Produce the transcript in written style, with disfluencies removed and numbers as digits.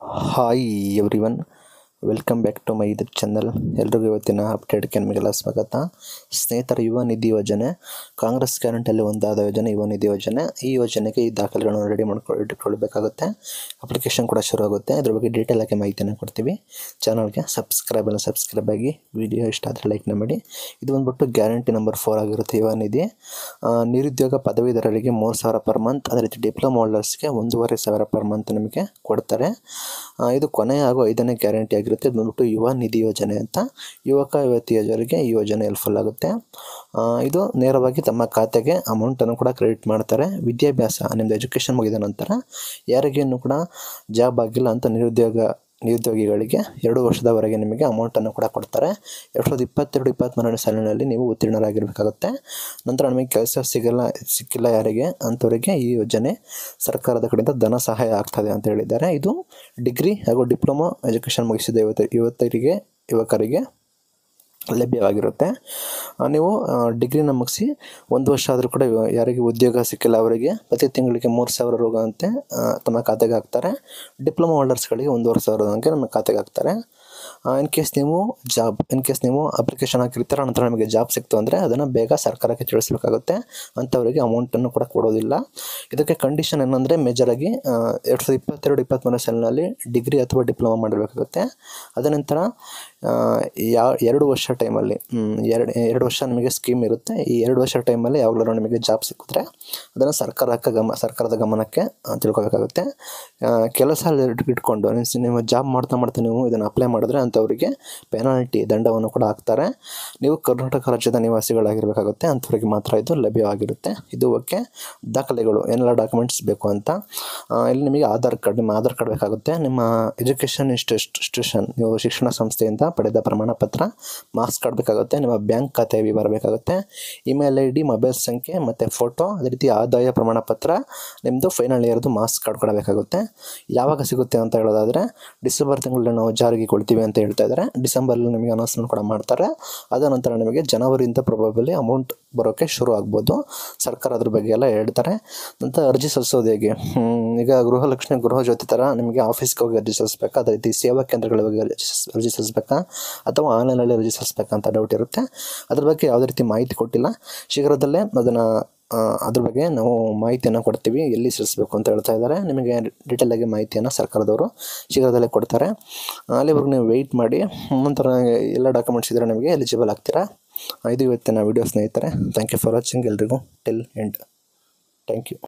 Hi everyone, welcome back to my YouTube channel. ಎಲ್ರಿಗೂ ಇವತ್ತಿನ ಅಪ್ಡೇಟ್ಗೆ ನಿಮಗೆಲ್ಲ ಸ್ವಾಗತ. ಸ್ನೇಹಿತರ, ಯುವ ನಿಧಿ ಯೋಜನೆ ಕಾಂಗ್ರೆಸ್ ಗ್ಯಾರಂಟಿಯಲ್ಲಿ ಒಂದಾದ ಯೋಜನೆ ಯುವ ನಿಧಿ ಯೋಜನೆ. ಈ ಯೋಜನೆಗೆ ಈ ದಾಖಲೆಗಳನ್ನು ರೆಡಿ ಇಟ್ಕೊಳ್ಬೇಕಾಗುತ್ತೆ. ಅಪ್ಲಿಕೇಶನ್ ಕೂಡ ಶುರು ಆಗುತ್ತೆ. ಇದ್ರ ಬಗ್ಗೆ ಡೀಟೇಲ್ ಆಗಿ ಮಾಹಿತಿಯನ್ನು ಕೊಡ್ತೀವಿ. ಚಾನಲ್ಗೆ ಸಬ್ಸ್ಕ್ರೈಬ್ ಆಗಿ. ವಿಡಿಯೋ ಇಷ್ಟ ಆದರೆ ಲೈಕ್ನ ಮಾಡಿ. ಇದು ಬಂದ್ಬಿಟ್ಟು ಗ್ಯಾರಂಟಿ ನಂಬರ್ 4 ಆಗಿರುತ್ತೆ ಯುವ ನಿಧಿ. ನಿರುದ್ಯೋಗ ಪದವೀಧರರಿಗೆ 3,000 ಪರ್ ಮಂತ್, ಅದೇ ರೀತಿ ಡಿಪ್ಲೊಮಾ ಹೋಲ್ಡರ್ಸ್ಗೆ 1,500 ಪರ್ ಮಂತ್ ನಿಮಗೆ ಕೊಡ್ತಾರೆ. ಇದು ಕೊನೆಯ ಹಾಗೂ 5ನೇ ಗ್ಯಾರಂಟಿ ಆಗಿರುತ್ತೆ. ಇದು ಬಂದ್ಬಿಟ್ಟು ಯುವ ನಿಧಿ ಯೋಜನೆ ಅಂತ. ಯುವಕ ಯುವತಿಯರಿಗೆ ಈ ಯೋಜನೆ ಹೆಲ್ಪ್ಫುಲ್ ಆಗುತ್ತೆ. ಇದು ನೇರವಾಗಿ ತಮ್ಮ ಖಾತೆಗೆ ಅಮೌಂಟನ್ನು ಕೂಡ ಕ್ರೆಡಿಟ್ ಮಾಡ್ತಾರೆ. ವಿದ್ಯಾಭ್ಯಾಸ, ನಿಮ್ಮದು ಎಜುಕೇಷನ್ ಮುಗಿದ ನಂತರ ಯಾರಿಗೇನು ಕೂಡ ಜಾಬ್ ಆಗಿಲ್ಲ ಅಂತ ನಿರುದ್ಯೋಗಿಗಳಿಗೆ 2 ವರ್ಷದವರೆಗೆ ನಿಮಗೆ ಅಮೌಂಟನ್ನು ಕೂಡ ಕೊಡ್ತಾರೆ. 2022-23 ಸಾಲಿನಲ್ಲಿ ನೀವು ಉತ್ತೀರ್ಣರಾಗಿರಬೇಕಾಗುತ್ತೆ. ನಂತರ ನಿಮಗೆ ಕೆಲಸ ಸಿಕ್ಕಿಲ್ಲ ಯಾರಿಗೆ ಅಂಥವರಿಗೆ ಈ ಯೋಜನೆ ಸರ್ಕಾರದ ಕಡೆಯಿಂದ ಧನ ಸಹಾಯ ಆಗ್ತದೆ ಅಂತ ಹೇಳಿದ್ದಾರೆ. ಇದು ಡಿಗ್ರಿ ಹಾಗೂ ಡಿಪ್ಲೊಮಾ ಎಜುಕೇಷನ್ ಮುಗಿಸಿದ ಯುವಕರಿಗೆ ಲಭ್ಯವಾಗಿರುತ್ತೆ. ನೀವು ಡಿಗ್ರಿನ ಮುಗಿಸಿ 1 ವರ್ಷ ಆದರೂ ಕೂಡ ಯಾರಿಗೆ ಉದ್ಯೋಗ ಸಿಕ್ಕಿಲ್ಲ ಅವರಿಗೆ ಪ್ರತಿ ತಿಂಗಳಿಗೆ 3,000 ರೂಪಾಯಿ ತಮ್ಮ ಖಾತೆಗೆ ಹಾಕ್ತಾರೆ. ಡಿಪ್ಲೊಮಾ ಹೋಲ್ಡರ್ಸ್ಗಳಿಗೆ 1,500 ರೂಪಾಯಿ ನಮ್ಮ ಖಾತೆಗೆ ಹಾಕ್ತಾರೆ. ಇನ್ ಕೇಸ್ ನೀವು ಅಪ್ಲಿಕೇಶನ್ ಹಾಕಿರ್ತೀರ, ನಂತರ ನಮಗೆ ಜಾಬ್ ಸಿಕ್ತು ಅಂದರೆ ಅದನ್ನು ಬೇಗ ಸರ್ಕಾರಕ್ಕೆ ತಿಳಿಸಬೇಕಾಗುತ್ತೆ. ಅಂಥವರಿಗೆ ಅಮೌಂಟನ್ನು ಕೂಡ ಕೊಡೋದಿಲ್ಲ. ಇದಕ್ಕೆ ಕಂಡೀಷನ್ ಏನಂದರೆ ಮೇಜರಾಗಿ 2022-23 ಸಾಲಿನಲ್ಲಿ ಡಿಗ್ರಿ ಅಥವಾ ಡಿಪ್ಲೊಮಾ ಮಾಡಿರಬೇಕಾಗುತ್ತೆ. ಅದ ನಂತರ 2 ವರ್ಷ ಟೈಮಲ್ಲಿ 2 ವರ್ಷ ನಿಮಗೆ ಸ್ಕೀಮ್ ಇರುತ್ತೆ. ಈ 2 ವರ್ಷ ಟೈಮಲ್ಲಿ ಯಾವಾಗಲೂ ನಿಮಗೆ ಜಾಬ್ ಸಿಕ್ಕಿದ್ರೆ ಅದನ್ನು ಸರ್ಕಾರದ ಗಮನಕ್ಕೆ ತಿಳ್ಕೊಬೇಕಾಗುತ್ತೆ. ಕೆಲಸ ಇಟ್ಕೊಂಡು ನೀವು ಜಾಬ್ ಮಾಡ್ತಾ ನೀವು ಇದನ್ನು ಅಪ್ಲೈ ಮಾಡಿದ್ರೆ ಅಂಥವರಿಗೆ ಪೆನಾಲ್ಟಿ ದಂಡವನ್ನು ಕೂಡ ಹಾಕ್ತಾರೆ. ನೀವು ಕರ್ನಾಟಕ ರಾಜ್ಯದ ನಿವಾಸಿಗಳಾಗಿರಬೇಕಾಗುತ್ತೆ. ಅಂಥವರಿಗೆ ಮಾತ್ರ ಇದು ಲಭ್ಯವಾಗಿರುತ್ತೆ. ಇದು ಓಕೆ. ದಾಖಲೆಗಳು ಏನೆಲ್ಲ ಡಾಕ್ಯುಮೆಂಟ್ಸ್ ಬೇಕು ಅಂತ, ಇಲ್ಲಿ ನಿಮಗೆ ನಿಮ್ಮ ಆಧಾರ್ ಕಾರ್ಡ್ ಬೇಕಾಗುತ್ತೆ. ನಿಮ್ಮ ಎಜುಕೇಷನ್ ಇನ್ಸ್ಟಿಟ್ಯೂಷನ್, ನೀವು ಶಿಕ್ಷಣ ಸಂಸ್ಥೆಯಿಂದ ಪಡೆದ ಪ್ರಮಾಣ ಪತ್ರ, ಮಾರ್ಕ್ಸ್ ಕಾರ್ಡ್ ಬೇಕಾಗುತ್ತೆ. ನಿಮ್ಮ ಬ್ಯಾಂಕ್ ಖಾತೆ ವಿವರ ಬೇಕಾಗುತ್ತೆ. ಇಮೇಲ್ ID, ಮೊಬೈಲ್ ಸಂಖ್ಯೆ ಮತ್ತು ಫೋಟೋ, ಅದೇ ರೀತಿ ಆದಾಯ ಪ್ರಮಾಣ ಪತ್ರ, ನಿಮ್ಮದು ಫೈನಲ್ ಇಯರ್ದು ಮಾರ್ಕ್ಸ್ ಕಾರ್ಡ್ ಕೂಡ ಬೇಕಾಗುತ್ತೆ. ಯಾವಾಗ ಸಿಗುತ್ತೆ ಅಂತ ಹೇಳೋದಾದರೆ ಡಿಸೆಂಬರ್ ತಿಂಗಳಲ್ಲಿ ನಾವು ಜಾರಿಗೆ ಕೊಡ್ತೀವಿ ಅಂತ ಹೇಳ್ತಾ ಇದ್ದಾರೆ. ಡಿಸೆಂಬರಲ್ಲಿ ನಿಮಗೆ ಅನೌನ್ಸ್ಮೆಂಟ್ ಕೂಡ ಮಾಡ್ತಾರೆ. ಅದ ನಂತರ ನಿಮಗೆ ಜನವರಿಯಿಂದ ಪ್ರೊಬಬಲಿ ಅಮೌಂಟ್ ಬರೋಕ್ಕೆ ಶುರು ಆಗ್ಬೋದು. ಸರ್ಕಾರ ಅದ್ರ ಬಗ್ಗೆ ಎಲ್ಲ ಹೇಳ್ತಾರೆ. ನಂತರ ಅರ್ಜಿ ಸಲ್ಲಿಸೋದು ಹೇಗೆ? ಈಗ ಗೃಹಲಕ್ಷ್ಮಿ, ಗೃಹಜ್ಯೋತಿ ಥರ ನಿಮಗೆ ಆಫೀಸ್ಗೆ ಹೋಗಿ ಅರ್ಜಿ ಸಲ್ಲಿಸಬೇಕಾ, ಅದೇ ರೀತಿ ಸೇವಾ ಕೇಂದ್ರಗಳ ಬಗ್ಗೆ ಅರ್ಜಿ ಸಲ್ಲಿಸಬೇಕಾ ಅಥವಾ ಆನ್ಲೈನಲ್ಲಿ ಅರ್ಜಿ ಸಲ್ಲಿಸಬೇಕಂತ ಡೌಟ್ ಇರುತ್ತೆ. ಅದ್ರ ಬಗ್ಗೆ ಯಾವುದೇ ರೀತಿ ಮಾಹಿತಿ ಕೊಟ್ಟಿಲ್ಲ. ಶೀಘ್ರದಲ್ಲೇ ಅದ್ರ ಬಗ್ಗೆ ನಾವು ಮಾಹಿತಿಯನ್ನು ಕೊಡ್ತೀವಿ, ಎಲ್ಲಿ ಸಲ್ಲಿಸಬೇಕು ಅಂತ ಹೇಳ್ತಾ ಇದ್ದಾರೆ. ನಿಮಗೆ ಡೀಟೇಲಾಗಿ ಮಾಹಿತಿಯನ್ನು ಸರ್ಕಾರದವರು ಶೀಘ್ರದಲ್ಲೇ ಕೊಡ್ತಾರೆ. ಅಲ್ಲಿವರೆಗೂ ನೀವು ವೆಯ್ಟ್ ಮಾಡಿ. ನಂತರ ಎಲ್ಲ ಡಾಕ್ಯುಮೆಂಟ್ಸ್ ಇದ್ದರೆ ನಿಮಗೆ ಎಲಿಜಿಬಲ್ ಆಗ್ತೀರಾ. ಇದು ಇವತ್ತಿನ ವಿಡಿಯೋ ಸ್ನೇಹಿತರೆ. Thank you for watching. ಎಲ್ರಿಗೂ ಟಿಲ್ ಎಂಡ್. Thank you.